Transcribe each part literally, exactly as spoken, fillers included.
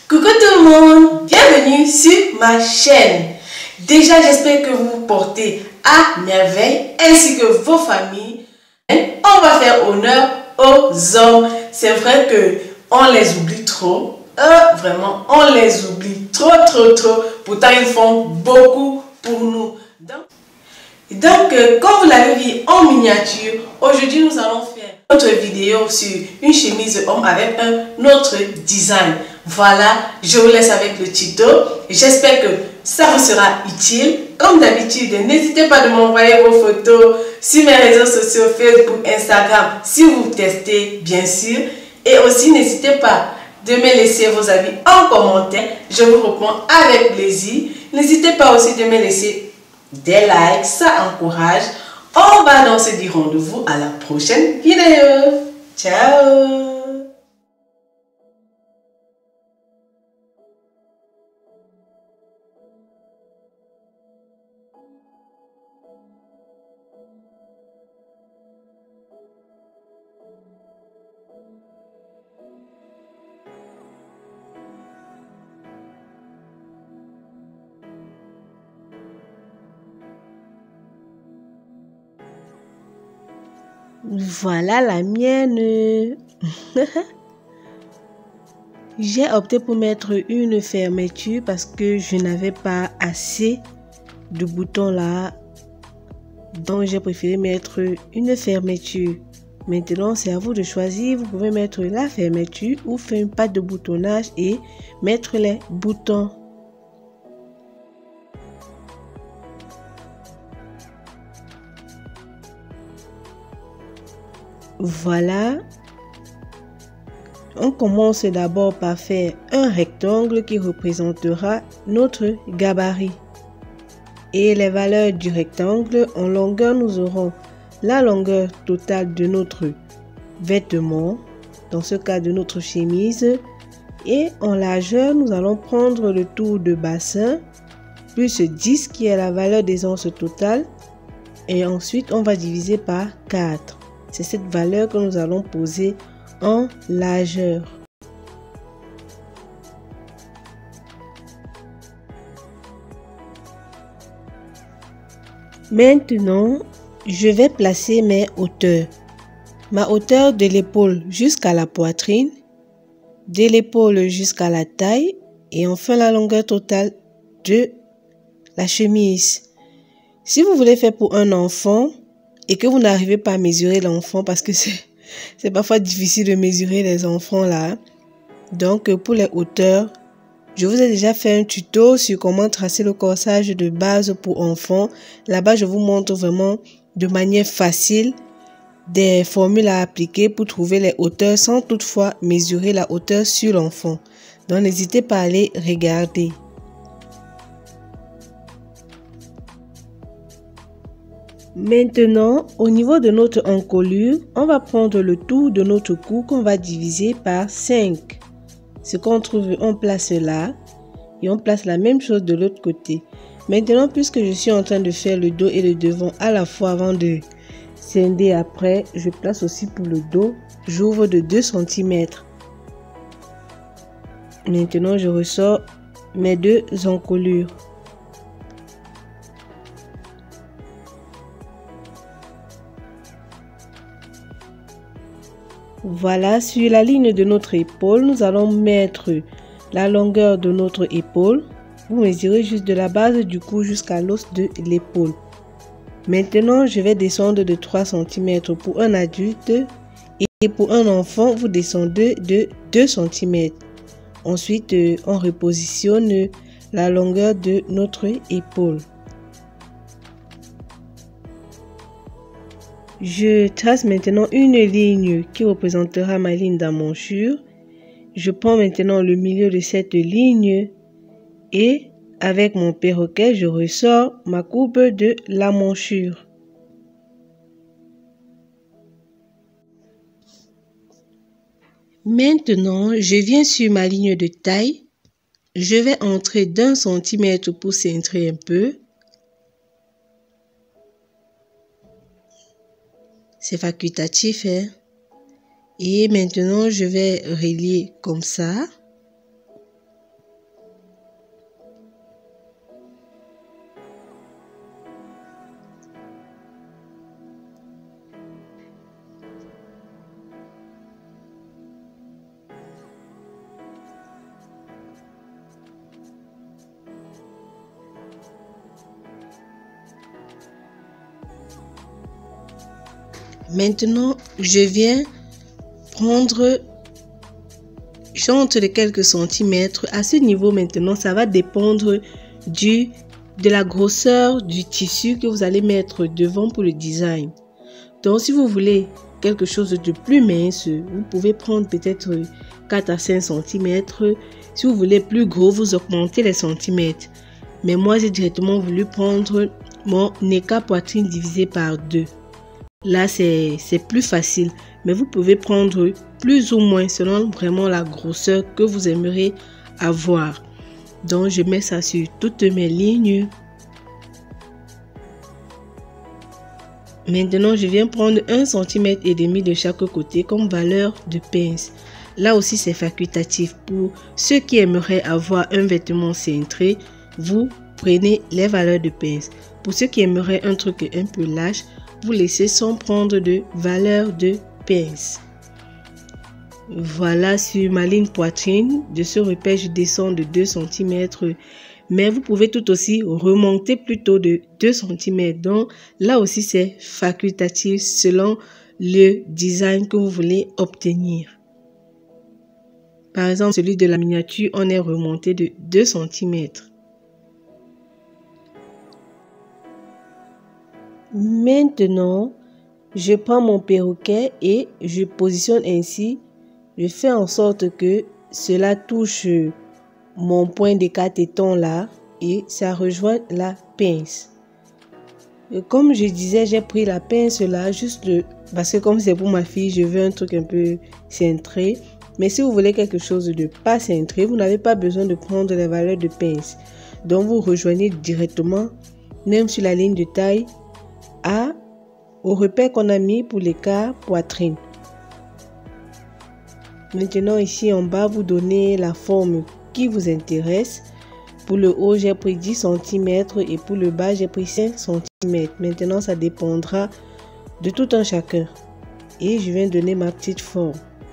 Coucou tout le monde, bienvenue sur ma chaîne. Déjà, j'espère que vous vous portez à merveille ainsi que vos familles. On va faire honneur aux hommes. C'est vrai que on les oublie trop. Euh, vraiment, on les oublie trop, trop, trop. Pourtant, ils font beaucoup pour nous. Donc, donc euh, comme vous l'avez vu en miniature, aujourd'hui, nous allons faire notre vidéo sur une chemise homme avec un autre design. Voilà, je vous laisse avec le tuto. J'espère que ça vous sera utile. Comme d'habitude, n'hésitez pas de m'envoyer vos photos sur mes réseaux sociaux, Facebook, Instagram, si vous testez, bien sûr. Et aussi, n'hésitez pas de me laisser vos avis en commentaire. Je vous réponds avec plaisir. N'hésitez pas aussi de me laisser des likes, ça encourage. On va donc se dire rendez-vous à la prochaine vidéo. Ciao! Voilà la mienne. J'ai opté pour mettre une fermeture parce que je n'avais pas assez de boutons là. Donc j'ai préféré mettre une fermeture. Maintenant c'est à vous de choisir. Vous pouvez mettre la fermeture ou faire une patte de boutonnage et mettre les boutons. Voilà. On commence d'abord par faire un rectangle qui représentera notre gabarit. Et les valeurs du rectangle, en longueur, nous aurons la longueur totale de notre vêtement, dans ce cas de notre chemise. Et en largeur, nous allons prendre le tour de bassin, plus dix qui est la valeur des anses totales. Et ensuite, on va diviser par quatre. C'est cette valeur que nous allons poser en largeur. Maintenant, je vais placer mes hauteurs. Ma hauteur de l'épaule jusqu'à la poitrine, de l'épaule jusqu'à la taille et enfin la longueur totale de la chemise. Si vous voulez faire pour un enfant, et que vous n'arrivez pas à mesurer l'enfant parce que c'est parfois difficile de mesurer les enfants là. Donc pour les hauteurs, je vous ai déjà fait un tuto sur comment tracer le corsage de base pour enfants. Là-bas, je vous montre vraiment de manière facile des formules à appliquer pour trouver les hauteurs sans toutefois mesurer la hauteur sur l'enfant. Donc n'hésitez pas à aller regarder. Maintenant, au niveau de notre encolure, on va prendre le tour de notre cou qu'on va diviser par cinq. Ce qu'on trouve, on place là et on place la même chose de l'autre côté. Maintenant, puisque je suis en train de faire le dos et le devant à la fois avant de scinder après, je place aussi pour le dos, j'ouvre de deux centimètres. Maintenant, je ressors mes deux encolures. Voilà, sur la ligne de notre épaule, nous allons mettre la longueur de notre épaule. Vous mesurez juste de la base du cou jusqu'à l'os de l'épaule. Maintenant, je vais descendre de trois centimètres pour un adulte et pour un enfant, vous descendez de deux centimètres. Ensuite, on repositionne la longueur de notre épaule. Je trace maintenant une ligne qui représentera ma ligne d'emmanchure. Je prends maintenant le milieu de cette ligne et avec mon perroquet, je ressors ma courbe de l'emmanchure. Maintenant, je viens sur ma ligne de taille. Je vais entrer d'un centimètre pour cintrer un peu. C'est facultatif, hein? Et maintenant, je vais relier comme ça. Maintenant, je viens prendre j'entre de quelques centimètres. À ce niveau maintenant, ça va dépendre du, de la grosseur du tissu que vous allez mettre devant pour le design. Donc, si vous voulez quelque chose de plus mince, vous pouvez prendre peut-être quatre à cinq centimètres. Si vous voulez plus gros, vous augmentez les centimètres. Mais moi, j'ai directement voulu prendre mon écart poitrine divisé par deux. Là, c'est plus facile. Mais vous pouvez prendre plus ou moins selon vraiment la grosseur que vous aimeriez avoir. Donc, je mets ça sur toutes mes lignes. Maintenant, je viens prendre un centimètre et demi de chaque côté comme valeur de pince. Là aussi, c'est facultatif. Pour ceux qui aimeraient avoir un vêtement cintré, vous prenez les valeurs de pince. Pour ceux qui aimeraient un truc un peu lâche, vous laissez sans prendre de valeur de pince. Voilà, sur ma ligne poitrine, de ce repère, je descends de deux centimètres. Mais vous pouvez tout aussi remonter plutôt de deux centimètres. Donc, là aussi, c'est facultatif selon le design que vous voulez obtenir. Par exemple, celui de la miniature, on est remonté de deux centimètres. Maintenant, je prends mon perroquet et je positionne ainsi. Je fais en sorte que cela touche mon point d'écart téton là et ça rejoint la pince. Et comme je disais, j'ai pris la pince là juste de, parce que comme c'est pour ma fille, je veux un truc un peu cintré. Mais si vous voulez quelque chose de pas cintré, vous n'avez pas besoin de prendre les valeurs de pince. Donc vous rejoignez directement, même sur la ligne de taille, à, au repère qu'on a mis pour l'écart poitrine. Maintenant ici en bas, vous donnez la forme qui vous intéresse. Pour le haut, j'ai pris dix centimètres et pour le bas, j'ai pris cinq centimètres. Maintenant, ça dépendra de tout un chacun. Et je viens donner ma petite forme.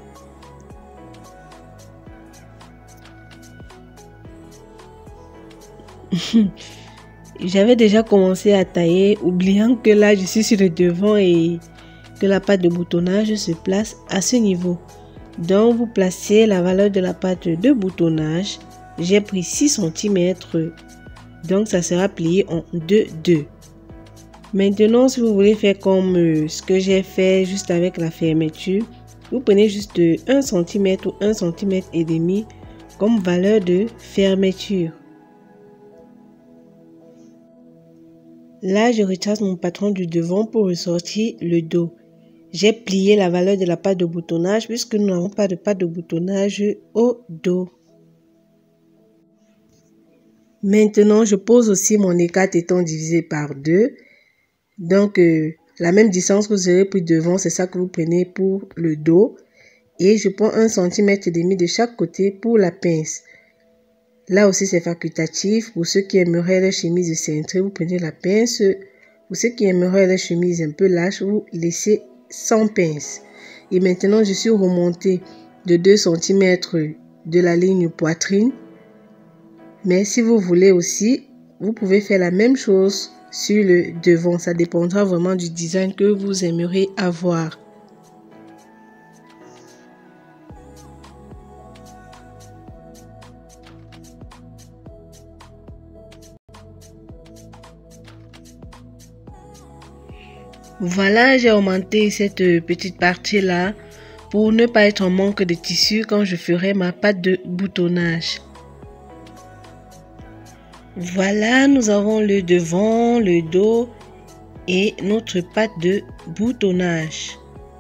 J'avais déjà commencé à tailler, oubliant que là, je suis sur le devant et que la pâte de boutonnage se place à ce niveau. Donc, vous placez la valeur de la pâte de boutonnage. J'ai pris six centimètres. Donc, ça sera plié en deux deux. Maintenant, si vous voulez faire comme euh, ce que j'ai fait juste avec la fermeture, vous prenez juste un centimètre ou un centimètre et demi comme valeur de fermeture. Là, je retrace mon patron du devant pour ressortir le dos. J'ai plié la valeur de la pâte de boutonnage puisque nous n'avons pas de pâte de boutonnage au dos. Maintenant, je pose aussi mon écart téton divisé par deux. Donc, euh, la même distance que vous aurez pris devant, c'est ça que vous prenez pour le dos. Et je prends un centimètre et demi de chaque côté pour la pince. Là aussi, c'est facultatif. Pour ceux qui aimeraient les chemises cintrées, vous prenez la pince. Pour ceux qui aimeraient les chemises un peu lâches, vous laissez sans pince. Et maintenant, je suis remontée de deux centimètres de la ligne poitrine. Mais si vous voulez aussi, vous pouvez faire la même chose sur le devant. Ça dépendra vraiment du design que vous aimeriez avoir. Voilà, j'ai augmenté cette petite partie-là pour ne pas être en manque de tissu quand je ferai ma pâte de boutonnage. Voilà, nous avons le devant, le dos et notre pâte de boutonnage.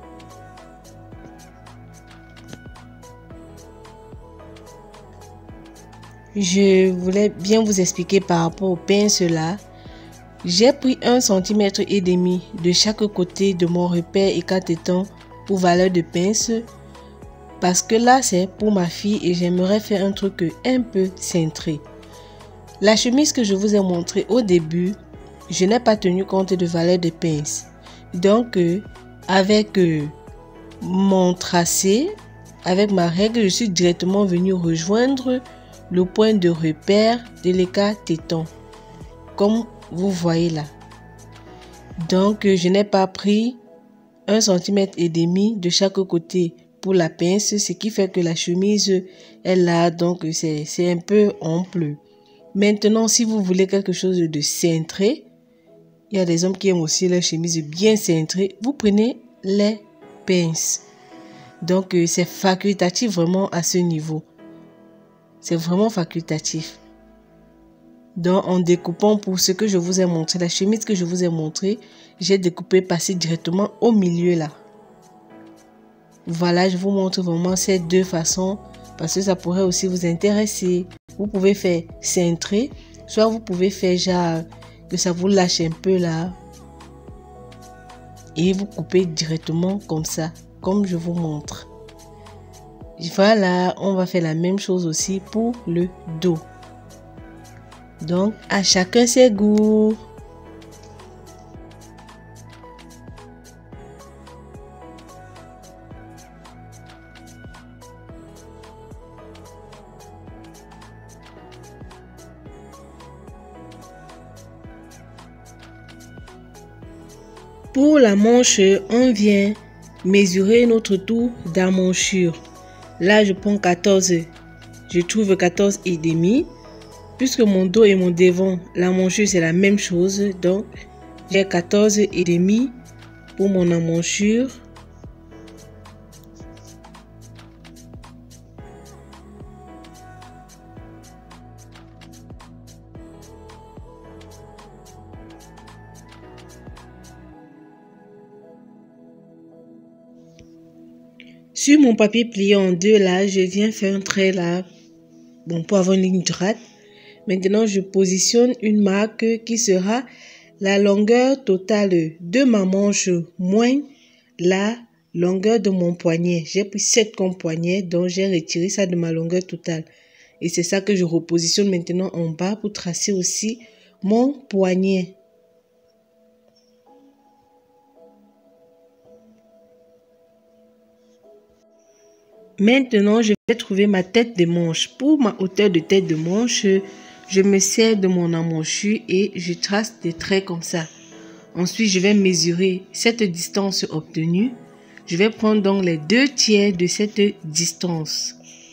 Je voulais bien vous expliquer par rapport aux pinces là. J'ai pris un centimètre et demi de chaque côté de mon repère écart téton pour valeur de pince parce que là c'est pour ma fille et j'aimerais faire un truc un peu cintré. La chemise que je vous ai montré au début, je n'ai pas tenu compte de valeur de pince. Donc euh, avec euh, mon tracé, avec ma règle, je suis directement venue rejoindre le point de repère de l'écart téton. Comme vous voyez là. Donc, je n'ai pas pris un centimètre et demi de chaque côté pour la pince, ce qui fait que la chemise, elle a donc c'est un peu ample. Maintenant, si vous voulez quelque chose de cintré, il y a des hommes qui aiment aussi la chemise bien cintrée, vous prenez les pinces. Donc, c'est facultatif vraiment à ce niveau. C'est vraiment facultatif. Donc, en découpant pour ce que je vous ai montré, la chemise que je vous ai montré, j'ai découpé, passé directement au milieu là. Voilà, je vous montre vraiment ces deux façons parce que ça pourrait aussi vous intéresser. Vous pouvez faire cintré, soit vous pouvez faire genre que ça vous lâche un peu là et vous coupez directement comme ça, comme je vous montre. Voilà, on va faire la même chose aussi pour le dos. Donc, à chacun ses goûts. Pour la manche, on vient mesurer notre tour d'emmanchure. Là, je prends quatorze. Je trouve quatorze et demi. Puisque mon dos et mon devant, la emmanchure, c'est la même chose. Donc, j'ai quatorze et demi pour mon emmanchure. Sur mon papier plié en deux, là, je viens faire un trait là, bon, pour avoir une ligne droite. Maintenant, je positionne une marque qui sera la longueur totale de ma manche moins la longueur de mon poignet. J'ai pris sept comme poignet, donc j'ai retiré ça de ma longueur totale. Et c'est ça que je repositionne maintenant en bas pour tracer aussi mon poignet. Maintenant, je vais trouver ma tête de manche. Pour ma hauteur de tête de manche, je me sers de mon emmanchure et je trace des traits comme ça. Ensuite, je vais mesurer cette distance obtenue. Je vais prendre donc les deux tiers de cette distance.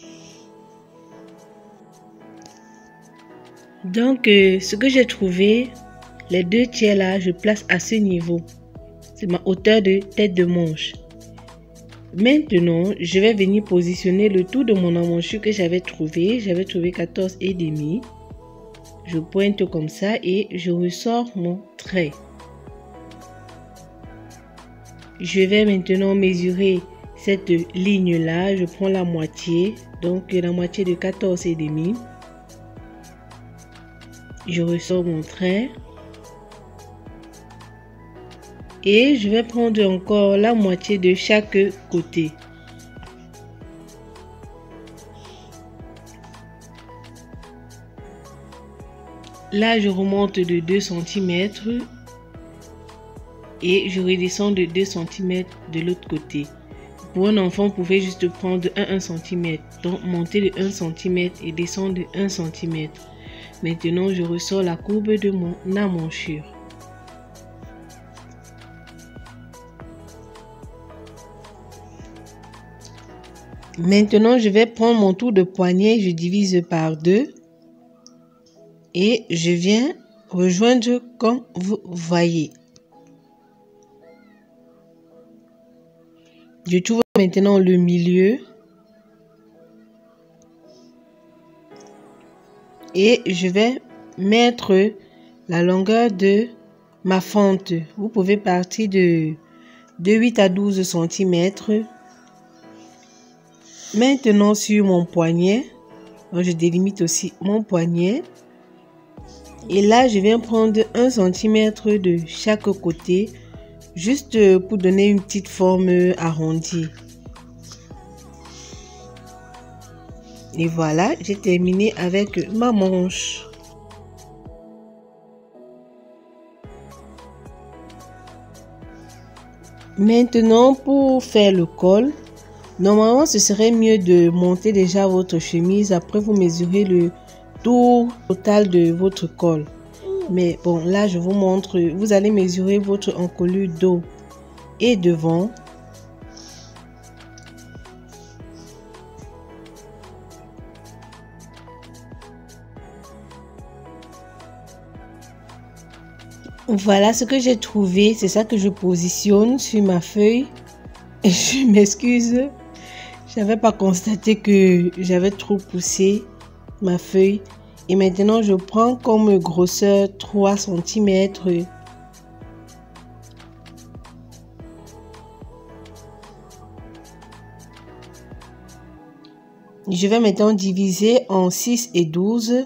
Donc, euh, ce que j'ai trouvé, les deux tiers là, je place à ce niveau. C'est ma hauteur de tête de manche. Maintenant, je vais venir positionner le tout de mon emmanchure que j'avais trouvé. J'avais trouvé quatorze et demi. Je pointe comme ça et je ressors mon trait. Je vais maintenant mesurer cette ligne là. Je prends la moitié, donc la moitié de quatorze et demi. Je ressors mon trait. Et je vais prendre encore la moitié de chaque côté. Là, je remonte de deux centimètres et je redescends de deux centimètres de l'autre côté. Pour un enfant, vous pouvez juste prendre un centimètre. Donc, monter de un centimètre et descendre de un centimètre. Maintenant, je ressors la courbe de mon emmanchure. Maintenant, je vais prendre mon tour de poignet, je divise par deux et je viens rejoindre comme vous voyez. Je trouve maintenant le milieu et je vais mettre la longueur de ma fente. Vous pouvez partir de, de huit à douze centimètres. Maintenant, sur mon poignet, je délimite aussi mon poignet. Et là, je viens prendre un centimètre de chaque côté, juste pour donner une petite forme arrondie. Et voilà, j'ai terminé avec ma manche. Maintenant, pour faire le col, normalement, ce serait mieux de monter déjà votre chemise. Après, vous mesurez le tour total de votre col. Mais bon, là, je vous montre. Vous allez mesurer votre encolure dos. et devant. Voilà ce que j'ai trouvé, c'est ça que je positionne sur ma feuille. Et je m'excuse, je n'avais pas constaté que j'avais trop poussé ma feuille. Et maintenant je prends comme grosseur trois centimètres. Je vais maintenant diviser en six et douze.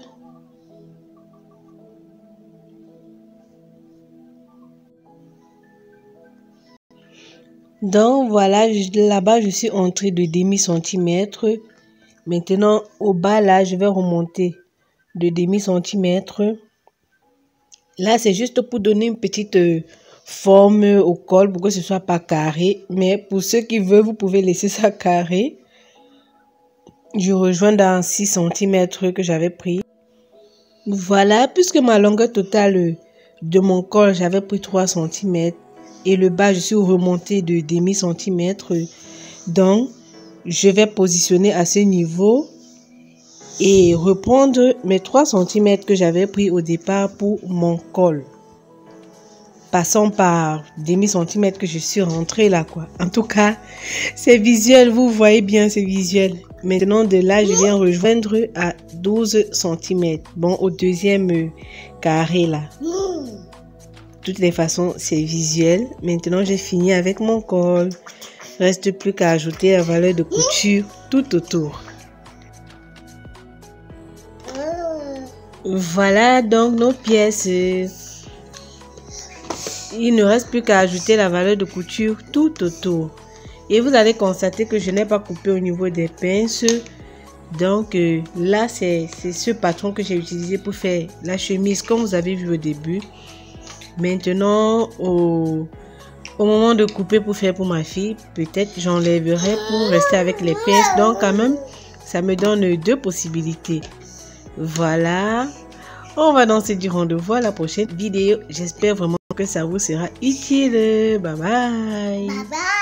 Donc voilà, là-bas je suis entrée de demi centimètre. Maintenant au bas là, je vais remonter de demi centimètre. Là c'est juste pour donner une petite euh, forme au col pour que ce soit pas carré. Mais pour ceux qui veulent, vous pouvez laisser ça carré. Je rejoins dans six centimètres que j'avais pris. Voilà, puisque ma longueur totale de mon col, j'avais pris trois centimètres. Et le bas, je suis remonté de demi centimètre. Donc, je vais positionner à ce niveau et reprendre mes trois centimètres que j'avais pris au départ pour mon col. Passant par demi centimètre que je suis rentrée là, quoi. En tout cas, c'est visuel, vous voyez bien, c'est visuel. Maintenant, de là, je viens rejoindre à douze centimètres. Bon, au deuxième carré là. De toutes les façons, c'est visuel. Maintenant, j'ai fini avec mon col. Reste plus qu'à ajouter la valeur de couture tout autour. Voilà donc nos pièces. Il ne reste plus qu'à ajouter la valeur de couture tout autour. Et vous allez constater que je n'ai pas coupé au niveau des pinces. Donc euh, là, c'est ce patron que j'ai utilisé pour faire la chemise comme vous avez vu au début. Maintenant, au, au moment de couper pour faire pour ma fille, peut-être j'enlèverai pour rester avec les pinces. Donc quand même, ça me donne deux possibilités. Voilà. On va donc se dire rendez-vous à la prochaine vidéo. J'espère vraiment que ça vous sera utile. Bye bye. Bye bye.